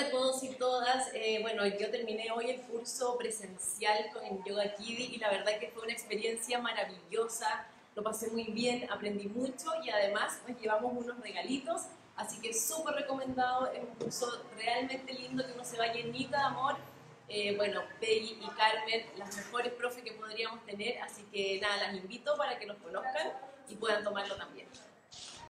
todos y todas. Bueno, yo terminé hoy el curso presencial con el Yoga Kiddy y la verdad que fue una experiencia maravillosa. Lo pasé muy bien, aprendí mucho y además nos llevamos unos regalitos. Así que súper recomendado, es un curso realmente lindo que uno se va llenita de amor. Bueno, Peggy y Carmen, las mejores profes que podríamos tener, así que nada, las invito para que los conozcan y puedan tomarlo también.